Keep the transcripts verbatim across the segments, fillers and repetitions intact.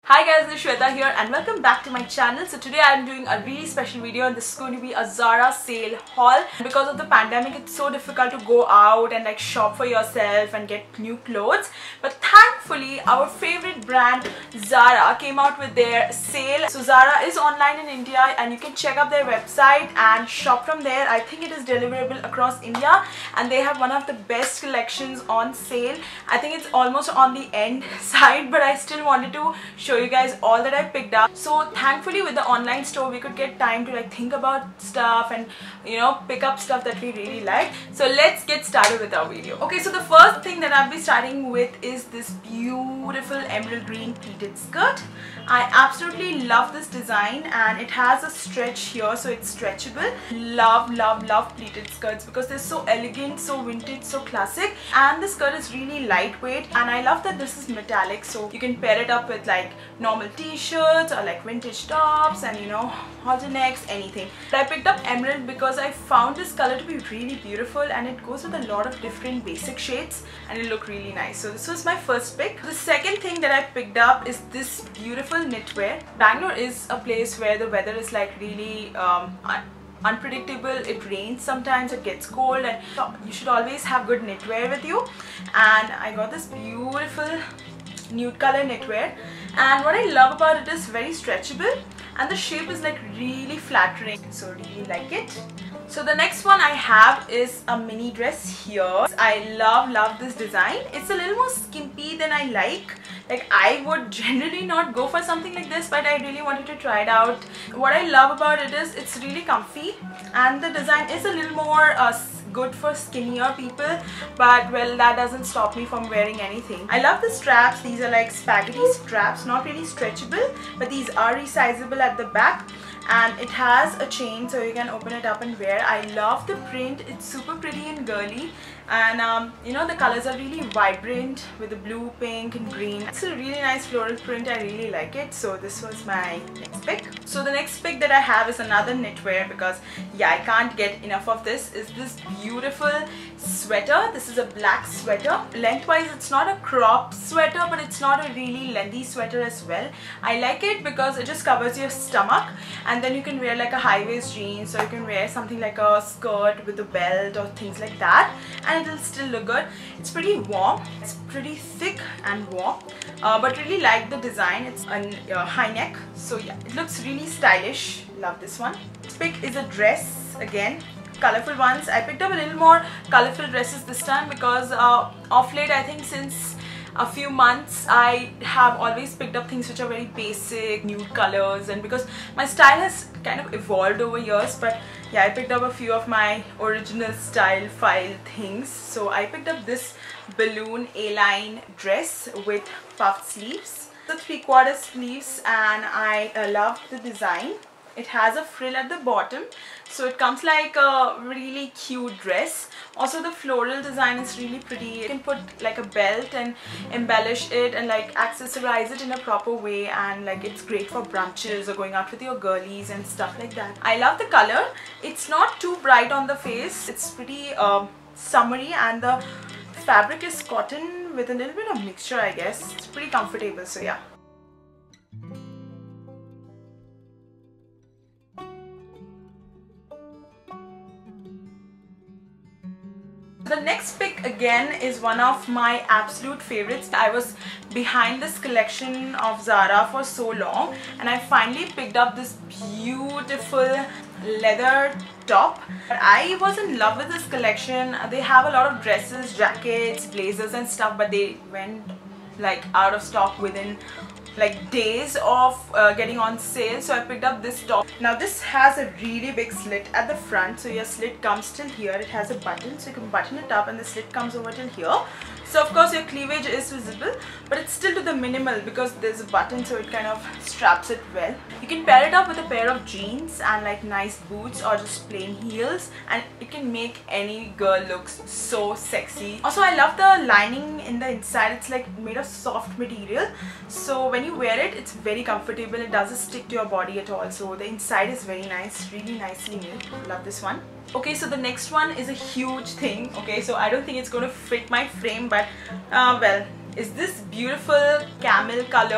Hi guys, this is Shweta here and welcome back to my channel. So today I am doing a really special video and this is going to be a Zara sale haul. Because of the pandemic, it's so difficult to go out and like shop for yourself and get new clothes. But thankfully, our favorite brand Zara came out with their sale. So Zara is online in India and you can check out their website and shop from there. I think it is deliverable across India and they have one of the best collections on sale. I think it's almost on the end side, but I still wanted to show you guys all that I picked up. So thankfully with the online store we could get time to like think about stuff and you know pick up stuff that we really like. So let's get started with our video. Okay, so the first thing that I'll be starting with is this beautiful emerald green pleated skirt. I absolutely love this design and it has a stretch here, so it's stretchable. Love love love pleated skirts because they're so elegant, so vintage, so classic, and the skirt is really lightweight. And I love that this is metallic, so you can pair it up with like normal t-shirts or like vintage tops and you know halter necks, anything. But I picked up emerald because I found this color to be really beautiful and it goes with a lot of different basic shades and it looked really nice. So this was my first pick. The second thing that I picked up is this beautiful knitwear. Bangalore is a place where the weather is like really um, un unpredictable. It rains sometimes, it gets cold, and you should always have good knitwear with you. And I got this beautiful nude color knitwear, and what I love about it is very stretchable and the shape is like really flattering, so really like it. So the next one I have is a mini dress here. I love love this design. It's a little more skimpy than I like. Like I would generally not go for something like this, but I really wanted to try it out. What I love about it is it's really comfy and the design is a little more uh, good for skinnier people, but well, that doesn't stop me from wearing anything. I love the straps. These are like spaghetti straps, not really stretchable, but these are resizable at the back. And it has a chain so you can open it up and wear. I love the print. It's super pretty and girly, and um, you know the colors are really vibrant with the blue, pink and green. It's a really nice floral print. I really like it. So this was my next pick. So the next pick that I have is another knitwear because yeah, I can't get enough of this. Is this beautiful sweater. This is a black sweater. Lengthwise it's not a crop sweater, but it's not a really lengthy sweater as well. I like it because it just covers your stomach, and then you can wear like a high-waist jeans, or you can wear something like a skirt with a belt or things like that, and it'll still look good. It's pretty warm. It's pretty thick and warm, uh, but really like the design. It's a uh, high neck, so yeah, it looks really stylish. Love this one. This pick is a dress again. Colorful ones. I picked up a little more colorful dresses this time because uh, of late, I think since a few months, I have always picked up things which are very basic, nude colors, and because my style has kind of evolved over years. But yeah, I picked up a few of my original style file things. So I picked up this balloon A-line dress with puffed sleeves, the three-quarter sleeves, and I uh, love the design. It has a frill at the bottom, so it comes like a really cute dress. Also the floral design is really pretty. You can put like a belt and embellish it and like accessorize it in a proper way, and like it's great for brunches or going out with your girlies and stuff like that. I love the color. It's not too bright on the face. It's pretty um, summery, and the fabric is cotton with a little bit of mixture, I guess. It's pretty comfortable, so yeah. The next pick again is one of my absolute favorites. I was behind this collection of Zara for so long and I finally picked up this beautiful leather top. I was in love with this collection. They have a lot of dresses, jackets, blazers and stuff, but they went like out of stock within like days of uh, getting on sale. So I picked up this top. Now this has a really big slit at the front, so your slit comes till here. It has a button, so you can button it up and the slit comes over till here. So of course your cleavage is visible, but it's still to the minimal because there's a button, so it kind of straps it well. You can pair it up with a pair of jeans and like nice boots or just plain heels, and it can make any girl look so sexy. Also I love the lining in the inside. It's like made of soft material, so when you wear it, it's very comfortable. It doesn't stick to your body at all, so the inside is very nice, really nicely made. Love this one. Okay, so the next one is a huge thing. Okay, so I don't think it's going to fit my frame, but uh, well, is this beautiful camel colored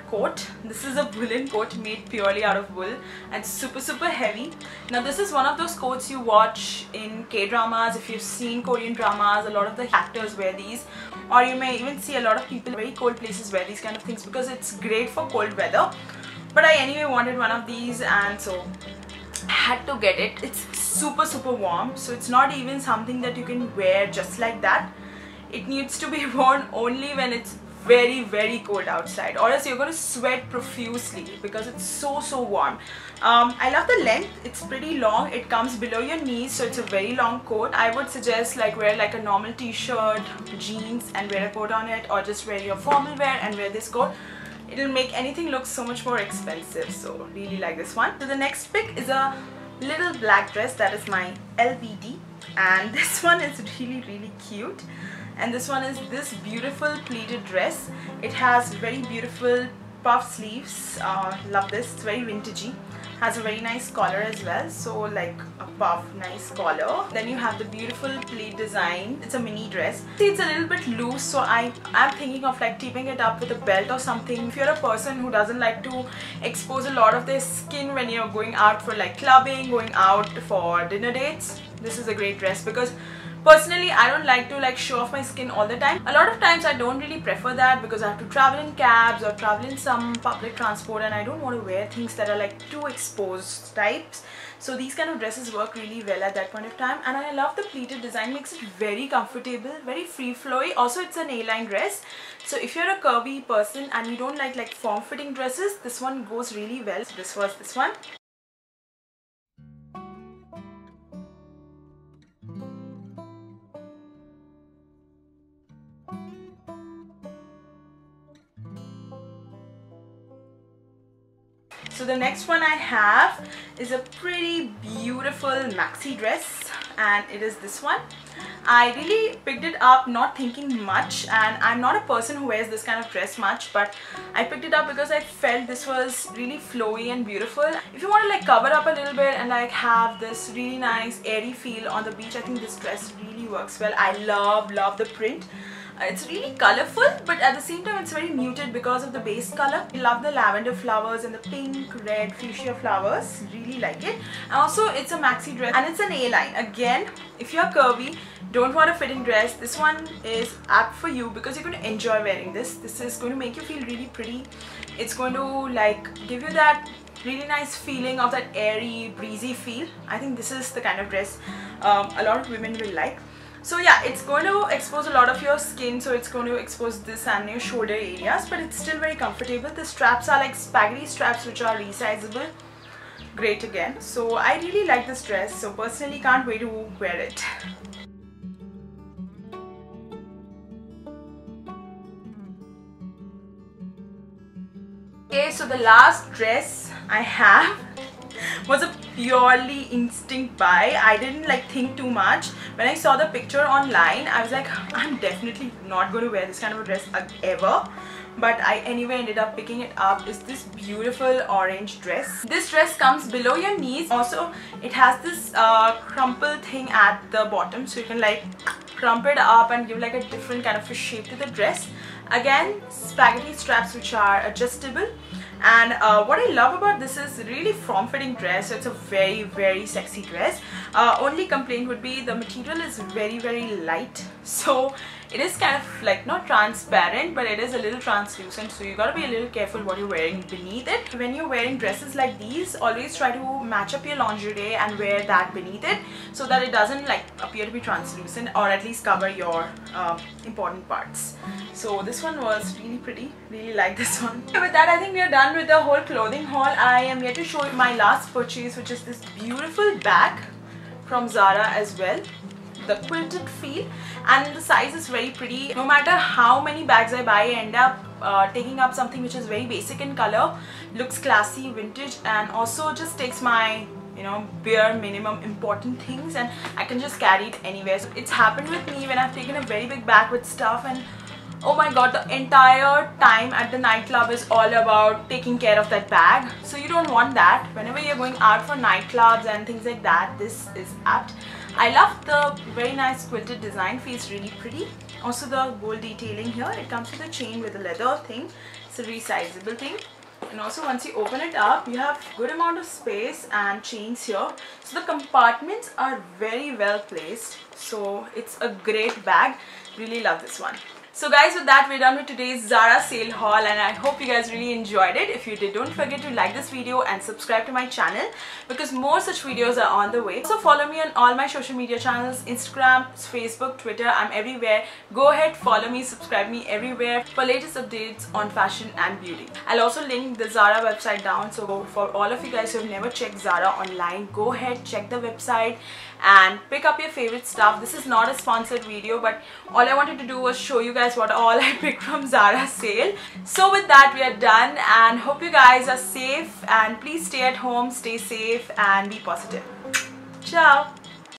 coat. This is a woolen coat made purely out of wool and super super heavy. Now this is one of those coats you watch in K-dramas. If you've seen Korean dramas, a lot of the actors wear these, or you may even see a lot of people in very cold places wear these kind of things because it's great for cold weather. But I anyway wanted one of these, and so I had to get it. It's super super warm, so it's not even something that you can wear just like that. It needs to be worn only when it's very very cold outside, or else you're going to sweat profusely because it's so so warm. um, I love the length. It's pretty long. It comes below your knees, so it's a very long coat. I would suggest like wear like a normal t-shirt, jeans and wear a coat on it, or just wear your formal wear and wear this coat. It'll make anything look so much more expensive, so really like this one. So the next pick is a little black dress. That is my L B D, and this one is really really cute. And this one is this beautiful pleated dress. It has very beautiful puff sleeves. Uh, love this. It's very vintagey. Has a very nice collar as well. So like a puff, nice collar. Then you have the beautiful pleat design. It's a mini dress. See, it's a little bit loose, so I am thinking of like keeping it up with a belt or something. If you're a person who doesn't like to expose a lot of their skin when you're going out for like clubbing, going out for dinner dates, this is a great dress. Because personally, I don't like to like show off my skin all the time. A lot of times I don't really prefer that because I have to travel in cabs or travel in some public transport, and I don't want to wear things that are like too exposed types. So these kind of dresses work really well at that point of time. And I love the pleated design. Makes it very comfortable, very free flowy. Also, it's an A-line dress, so if you're a curvy person and you don't like like form-fitting dresses, this one goes really well. So this was this one. So the next one I have is a pretty beautiful maxi dress, and it is this one. I really picked it up not thinking much, and I'm not a person who wears this kind of dress much, but I picked it up because I felt this was really flowy and beautiful. If you want to like cover up a little bit and like have this really nice airy feel on the beach, I think this dress really works well. I love love the print. It's really colorful, but at the same time it's very muted because of the base color. I love the lavender flowers and the pink, red, fuchsia flowers. Really like it. And also it's a maxi dress and it's an A-line. Again, if you're curvy, don't want a fitting dress, this one is apt for you because you're going to enjoy wearing this. This is going to make you feel really pretty. It's going to like give you that really nice feeling of that airy, breezy feel. I think this is the kind of dress um, a lot of women will like. So yeah, it's going to expose a lot of your skin, so it's going to expose this and your shoulder areas, but it's still very comfortable. The straps are like spaghetti straps which are resizable. Great again. So I really like this dress, so personally can't wait to wear it. Okay, so the last dress I have was a purely instinct buy. I didn't like think too much. When I saw the picture online, I was like, I'm definitely not going to wear this kind of a dress ever. But I anyway ended up picking it up. Is this beautiful orange dress. This dress comes below your knees. Also, it has this uh, crumple thing at the bottom, so you can like crumple it up and give like a different kind of a shape to the dress. Again, spaghetti straps which are adjustable. And uh, what I love about this is really form-fitting dress. So it's a very very sexy dress. Uh, only complaint would be the material is very very light, so it is kind of like not transparent, but it is a little translucent, so you gotta be a little careful what you're wearing beneath it. When you're wearing dresses like these, always try to match up your lingerie and wear that beneath it so that it doesn't like appear to be translucent, or at least cover your um, important parts. So this one was really pretty, really like this one. Okay, with that I think we are done with the whole clothing haul. I am yet to show you my last purchase, which is this beautiful bag from Zara as well. The quilted feel, and the size is very pretty. No matter how many bags I buy, I end up uh, taking up something which is very basic in color, looks classy, vintage, and also just takes my, you know, bare minimum important things, and I can just carry it anywhere. So it's happened with me when I've taken a very big bag with stuff, and oh my god, the entire time at the nightclub is all about taking care of that bag. So you don't want that. Whenever you're going out for nightclubs and things like that, this is apt. I love the very nice quilted design, feels really pretty. Also the gold detailing here, it comes with a chain with a leather thing. It's It's a resizable thing. And also once you open it up, you have good amount of space and chains here. So the compartments are very well placed. So it's a great bag. Really love this one. So guys, with that, we're done with today's Zara sale haul, and I hope you guys really enjoyed it. If you did, don't forget to like this video and subscribe to my channel because more such videos are on the way. Also follow me on all my social media channels, Instagram, Facebook, Twitter. I'm everywhere. Go ahead, follow me, subscribe me everywhere for latest updates on fashion and beauty. I'll also link the Zara website down, so for all of you guys who have never checked Zara online, go ahead, check the website and pick up your favorite stuff. This is not a sponsored video, but all I wanted to do was show you guys what all I picked from Zara sale. So with that, we are done, and hope you guys are safe, and please stay at home, stay safe and be positive. Ciao.